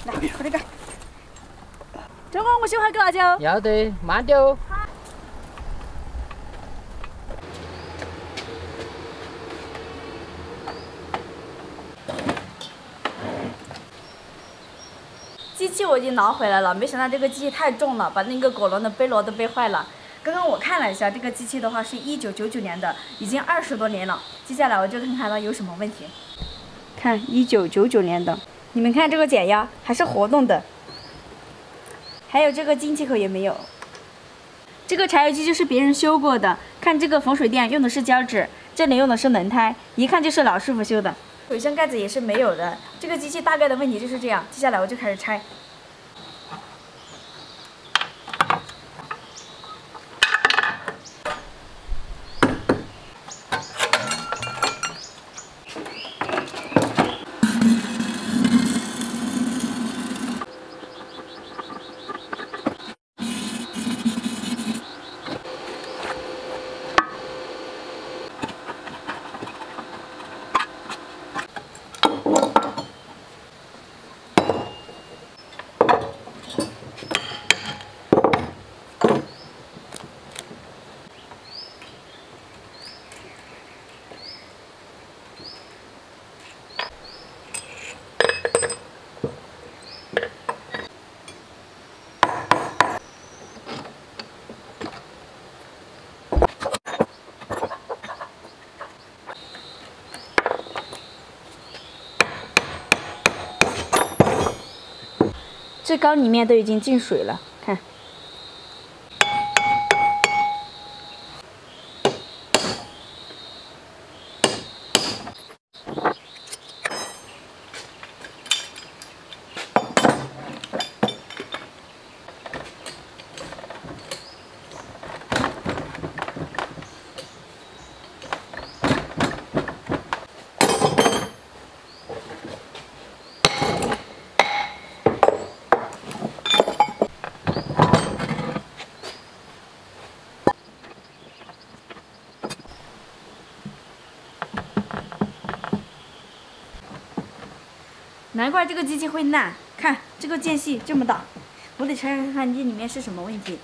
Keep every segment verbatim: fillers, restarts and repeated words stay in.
来，快点干！张工，我喜欢给辣椒。 要得，慢点哦。 机器我已经拿回来了，没想到这个机器太重了，把那个果农的背篓都背坏了。刚刚我看了一下，这个机器的话是一九九九年的，已经二十多年了。接下来我就看看它有什么问题。看，一九九九年的，你们看这个减压还是活动的，还有这个进气口也没有。这个柴油机就是别人修过的，看这个缝水垫用的是胶纸，这里用的是轮胎，一看就是老师傅修的。水箱盖子也是没有的，这个机器大概的问题就是这样。接下来我就开始拆。这缸里面都已经进水了，看。难怪这个机器会烂，看这个间隙这么大，我得拆开看看这里面是什么问题。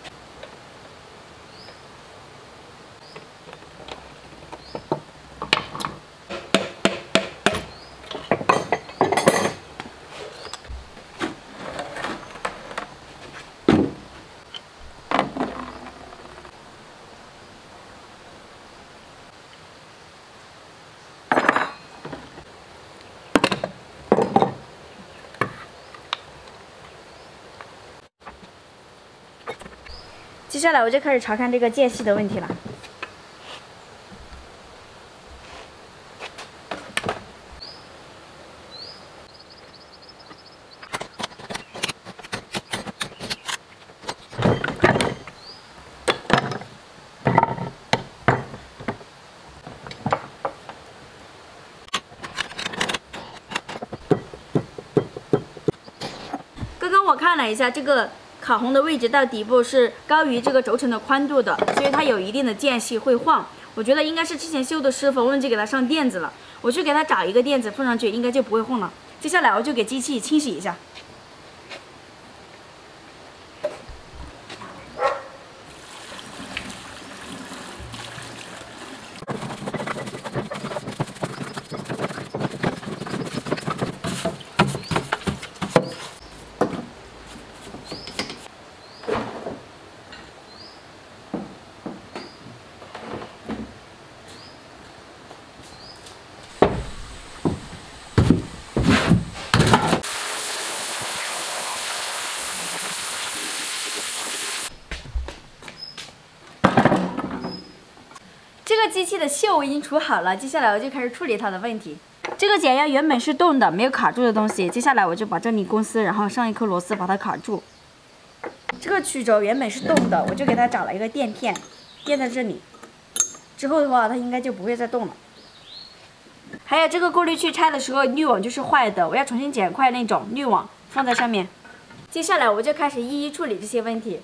接下来我就开始查看这个间隙的问题了。刚刚我看了一下这个。卡簧的位置到底部是高于这个轴承的宽度的，所以它有一定的间隙会晃。我觉得应该是之前修的师傅忘记给它上垫子了，我去给它找一个垫子放上去，应该就不会晃了。接下来我就给机器清洗一下。这个机器的锈我已经除好了，接下来我就开始处理它的问题。这个减压原本是动的，没有卡住的东西，接下来我就把这里公司，然后上一颗螺丝把它卡住。这个曲轴原本是动的，我就给它找了一个垫片，垫在这里。之后的话，它应该就不会再动了。还有这个过滤器拆的时候滤网就是坏的，我要重新剪块那种滤网放在上面。接下来我就开始一一处理这些问题。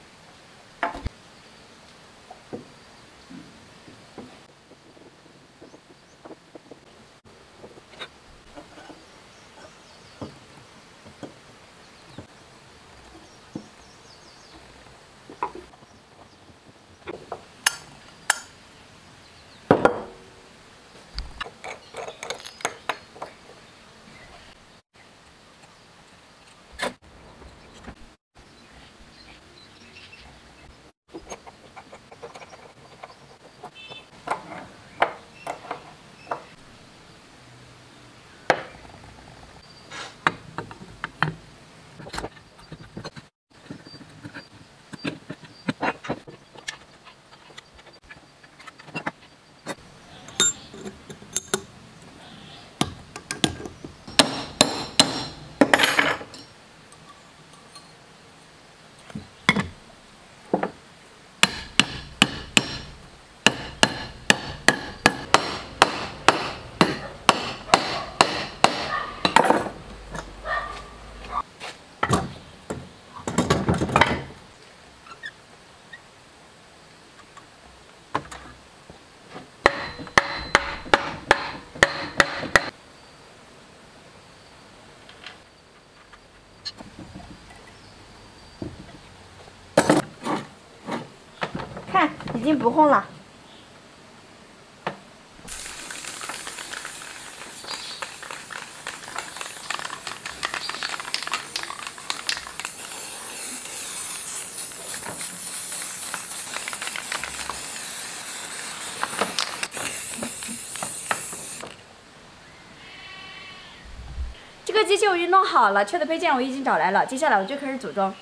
已经不烘了。这个机器我已经弄好了，缺的配件我已经找来了，接下来我就开始组装。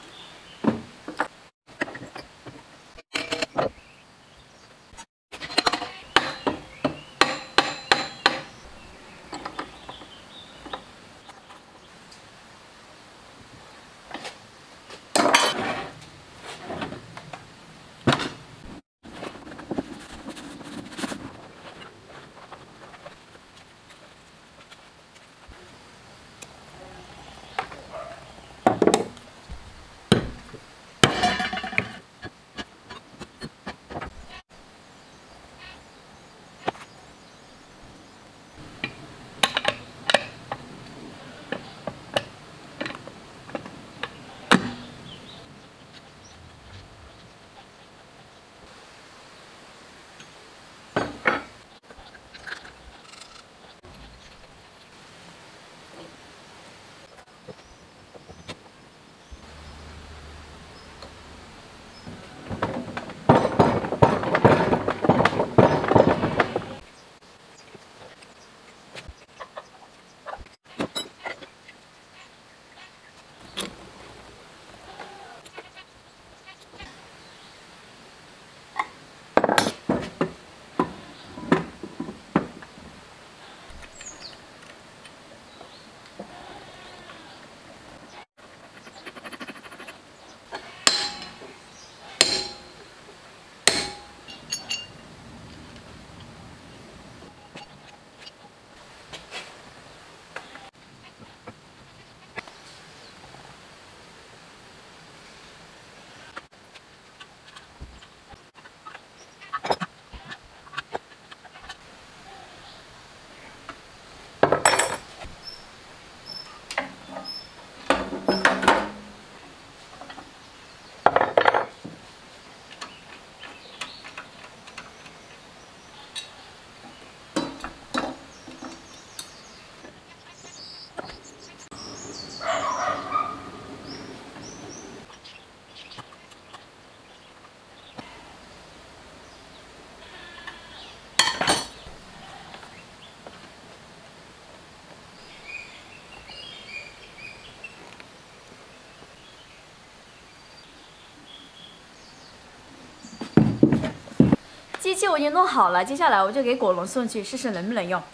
机器我已经弄好了，接下来我就给果农送去试试能不能用。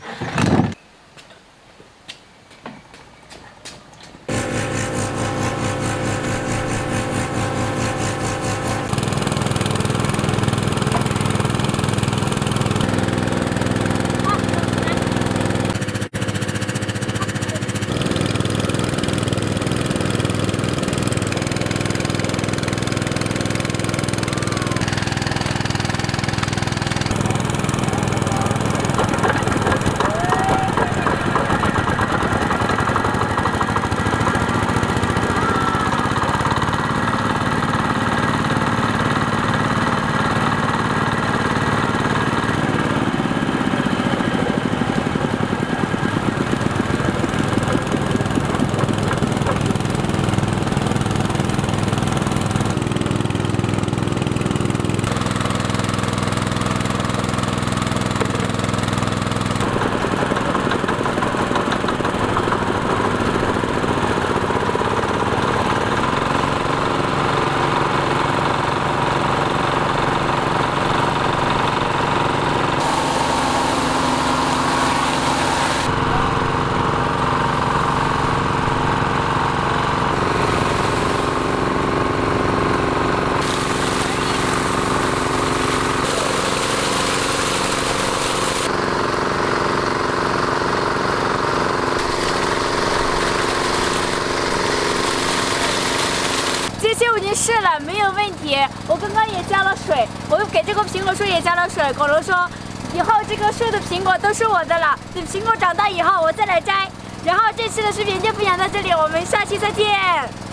机器我已经试了，没有问题。我刚刚也加了水，我给这个苹果树也加了水。果农说，以后这个树的苹果都是我的了。等苹果长大以后，我再来摘。然后这期的视频就分享到这里，我们下期再见。